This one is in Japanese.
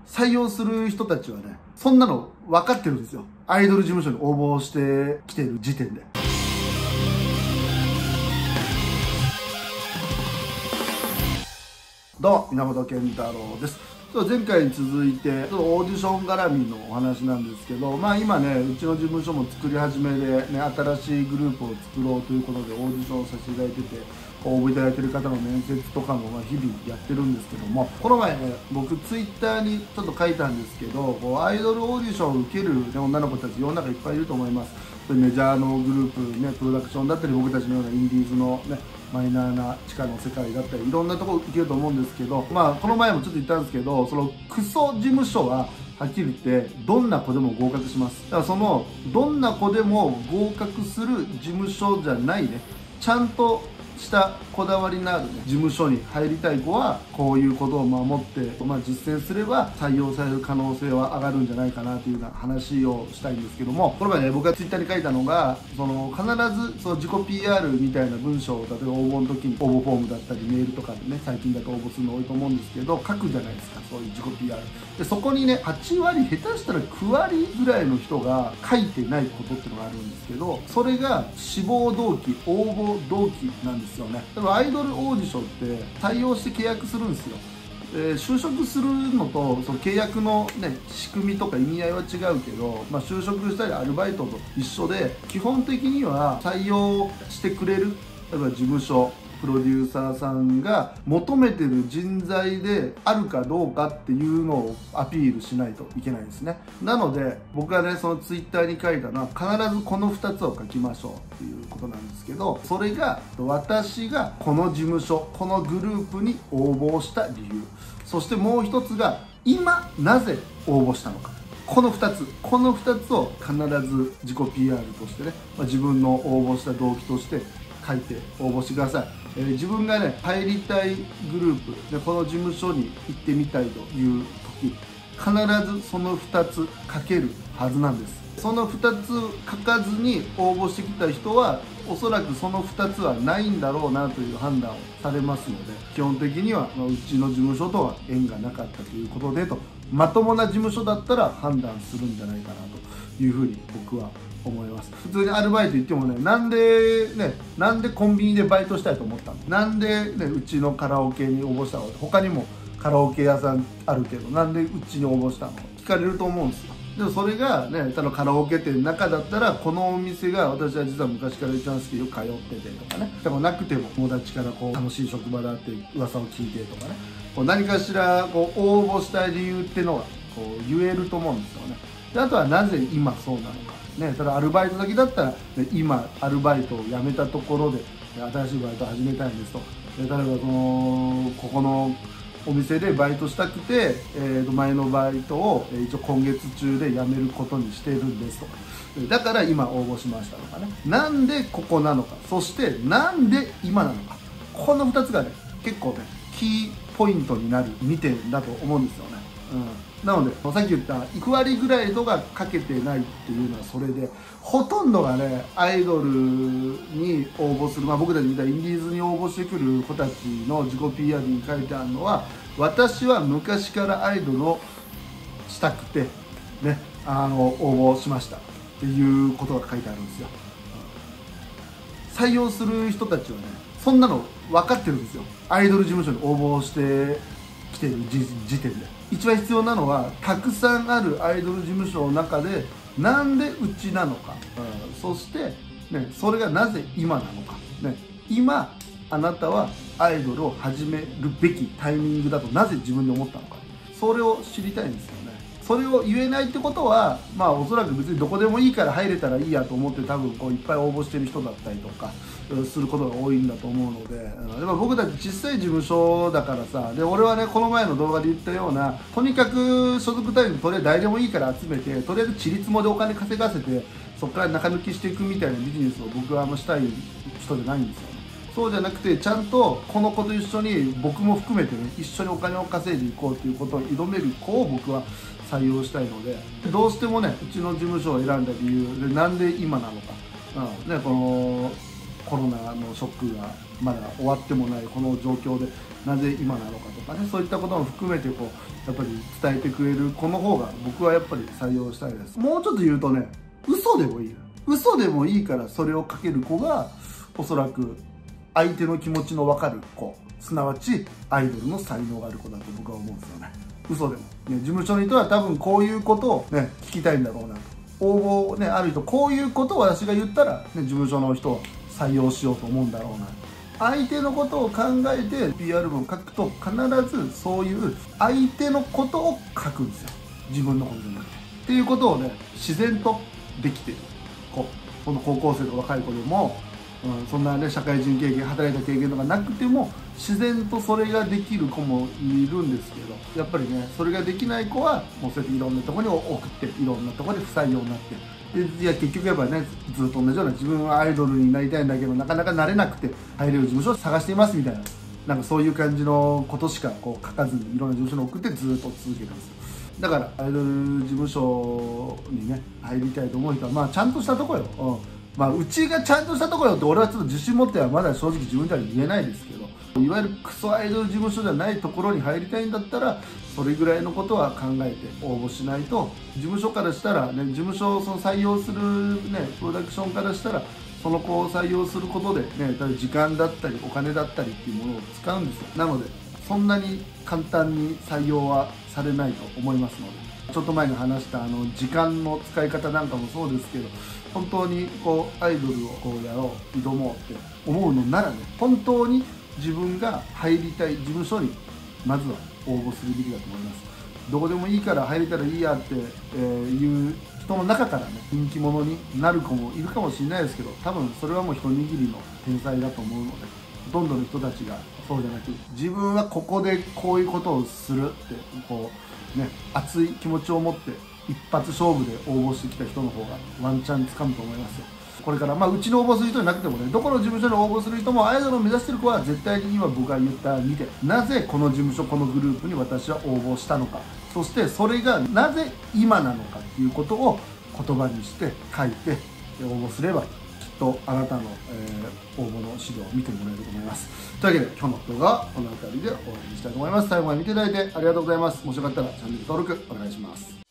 採用する人たちはね、そんなの分かってるんですよ。アイドル事務所に応募してきてる時点で。どうも、源健太郎です。前回に続いて、オーディション絡みのお話なんですけど、今ね、うちの事務所も作り始めで、ね、新しいグループを作ろうということでオーディションをさせていただいてて、応募いただいてる方の面接とかも日々やってるんですけども、この前ね、僕ツイッターにちょっと書いたんですけど、アイドルオーディションを受ける、女の子たち世の中いっぱいいると思います。メジャーのグループ、プロダクションだったり、僕たちのようなインディーズのね、マイナーな地下の世界だったり、いろんなところ行けると思うんですけど、この前もちょっと言ったんですけど、そのクソ事務所ははっきり言ってどんな子でも合格します。だからそのどんな子でも合格する事務所じゃないね、ちゃんとしたこだわりのある、事務所に入りたい子はこういうことを守って、実践すれば採用される可能性は上がるんじゃないかなというような話をしたいんですけども、この前ね、僕がツイッターに書いたのが、必ずその自己 PR みたいな文章を、例えば応募の時に応募フォームだったりメールとかでね、最近だと応募するの多いと思うんですけど、書くじゃないですか、そういう自己 PR で。そこにね、8割、下手したら9割ぐらいの人が書いてないことっていうのがあるんですけど、それが志望動機、応募動機なんですよね。例えばアイドルオーディションって採用して契約するんですよ。就職するのとその契約の、仕組みとか意味合いは違うけど、就職したりアルバイトと一緒で、基本的には採用してくれる、例えば事務所、プロデューサーさんが求めてる人材であるかどうかっていうのをアピールしないといけないんですね。なので僕がね、そのツイッターに書いたのは、必ずこの2つを書きましょうっていうことなんですけど、それが私がこの事務所、このグループに応募した理由、そしてもう一つが今なぜ応募したのか。この2つを必ず自己 PR としてね、自分の応募した動機として書いて応募してください。自分がね、入りたいグループでこの事務所に行ってみたいという時、必ずその2つ書けるはずなんです。その2つ書かずに応募してきた人は、おそらくその2つはないんだろうなという判断をされますので、基本的にはうちの事務所とは縁がなかったということでと、まともな事務所だったら判断するんじゃないかなというふうに僕は思います。普通にアルバイト行ってもね、なんでコンビニでバイトしたいと思ったの、なんでね、うちのカラオケに応募したの、他にもカラオケ屋さんあるけど、なんでうちに応募したの聞かれると思うんですよ。でもそれがね、ただカラオケ店の中だったら、このお店が私は実は昔から一番好きでよく通っててとかね、でもなくても友達から楽しい職場だって噂を聞いてとかね、何かしら応募したい理由っていうのが言えると思うんですよね。であとはなぜ今そうなのかね、ただアルバイト先だったら、今アルバイトを辞めたところで新しいバイトを始めたいんですと、例えばここのお店でバイトしたくて、前のバイトを一応今月中で辞めることにしているんですとか、だから今応募しましたとかね、なんでここなのか、そしてなんで今なのか、この2つがね、結構ね、キーポイントになる2点だと思うんですよね。なのでさっき言った9割ぐらいのが書けてないっていうのはそれで、ほとんどがね、アイドルに応募する、僕たちみたいにインディーズに応募してくる子たちの自己 PR に書いてあるのは、私は昔からアイドルをしたくてね、応募しましたっていうことが書いてあるんですよ。採用する人たちはね、そんなの分かってるんですよ。アイドル事務所に応募してきてる時点で。一番必要なのは、たくさんあるアイドル事務所の中でなんでうちなのか、そして、それがなぜ今なのか、今あなたはアイドルを始めるべきタイミングだとなぜ自分で思ったのか、それを知りたいんですよね。それを言えないってことは、おそらく別にどこでもいいから入れたらいいやと思って多分いっぱい応募してる人だったりとかすることが多いんだと思うので、でも僕たち小さい事務所だからさ、で俺はね、この前の動画で言ったような、とにかく所属タイムとりあえず誰でもいいから集めて、とりあえずちりつもでお金稼がせて、そこから中抜きしていくみたいなビジネスを僕はしたい人じゃないんですよね。そうじゃなくて、ちゃんとこの子と一緒に、僕も含めてね、一緒にお金を稼いでいこうということを挑める子を僕は採用したいので、どうしてもね、うちの事務所を選んだ理由で、なんで今なのか、このコロナのショックがまだ終わってもないこの状況でなぜ今なのかとかね、そういったことも含めてこうやっぱり伝えてくれる子の方が僕はやっぱり採用したいです。もうちょっと言うとね、嘘でもいい、嘘でもいいからそれをかける子がおそらく相手の気持ちの分かる子、すなわちアイドルの才能がある子だと僕は思うんですよね。嘘でも、ね、事務所の人は多分こういうことをね聞きたいんだろうなと、応募ねある人、こういうことを私が言ったら、ね、事務所の人を採用しようと思うんだろうな、相手のことを考えて PR 文を書くと必ずそういう相手のことを書くんですよ、自分のことじゃなくてっていうことをね自然とできてる子、この高校生と若い子でも、そんなね社会人経験、働いた経験とかなくても自然とそれができる子もいるんですけど、やっぱりねそれができない子はもうそうやっていろんなところに送っていろんなところで不採用になって、でいや結局やっぱりねずっと同じような、自分はアイドルになりたいんだけどなかなかなれなくて入れる事務所を探していますみたいな、なんかそういう感じのことしかこう書かずにいろんな事務所に送ってずっと続けるんですよ。だからアイドル事務所にね入りたいと思う人はまあちゃんとしたとこよ、まあうちがちゃんとしたところよって俺はちょっと自信持ってはまだ正直自分では言えないですけど、いわゆるクソアイドル事務所じゃないところに入りたいんだったらそれぐらいのことは考えて応募しないと、事務所からしたらね、事務所をその採用するねプロダクションからしたらその子を採用することでね時間だったりお金だったりっていうものを使うんですよ。なのでそんなに簡単に採用はされないと思いますので、ちょっと前に話した時間の使い方なんかもそうですけど、本当にこうアイドルをこうやろう挑もうって思うのならね、本当に自分が入りたい事務所にまずは応募するべきだと思います。どこでもいいから入れたらいいやっていう人の中からね人気者になる子もいるかもしれないですけど、多分それはもう一握りの天才だと思うので、ほとんどの人たちがそうじゃなく、自分はここでこういうことをするってこうね熱い気持ちを持って一発勝負で応募してきた人の方がワンチャンつかむと思いますよ。これからうちの応募する人じゃなくてもね、どこの事務所に応募する人もアイドルを目指してる子は絶対に今僕が言った見て、なぜこの事務所このグループに私は応募したのか、そしてそれがなぜ今なのかっていうことを言葉にして書いて応募すればきっとあなたの、応募の資料を見てもらえると思います。というわけで今日の動画はこの辺りで終わりにしたいと思います。最後まで見ていただいてありがとうございます。もしよかったらチャンネル登録お願いします。